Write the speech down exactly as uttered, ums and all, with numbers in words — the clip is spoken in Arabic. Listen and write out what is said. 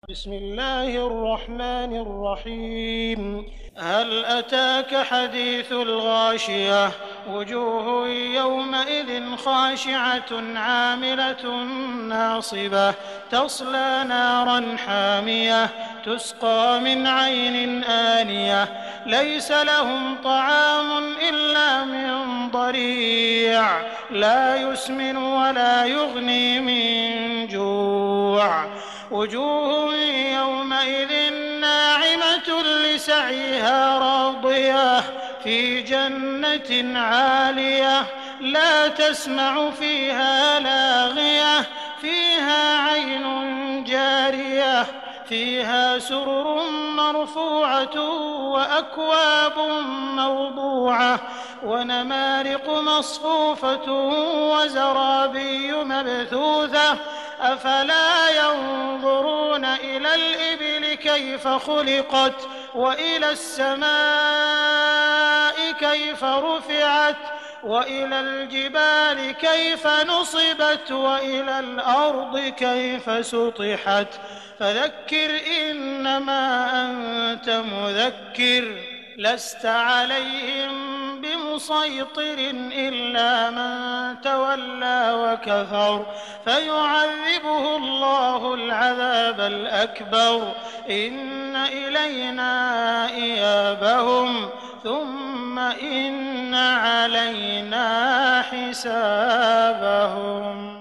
بسم الله الرحمن الرحيم هل أتاك حديث الغاشية وجوه يومئذ خاشعة عاملة ناصبة تصلى نارا حامية تسقى من عين آنية ليس لهم طعام إلا من ضريع لا يسمن ولا يغني من جوع وجوه يومئذ ناعمة لسعيها راضية في جنة عالية لا تسمع فيها لاغية فيها عين جارية فيها سرر مرفوعة وأكواب موضوعة ونمارق مصفوفة وزرابي مبثوثة أفلا ينظرون إلى الإبل كيف خلقت وإلى السماء كيف رفعت وإلى الجبال كيف نصبت وإلى الأرض كيف سطحت فذكر إنما أنت مذكر لست عليهم بمسيطر إلا من تولى وكفر فيعذبه الله العذاب الأكبر إن إلينا إيابهم ثم إن علينا حسابهم.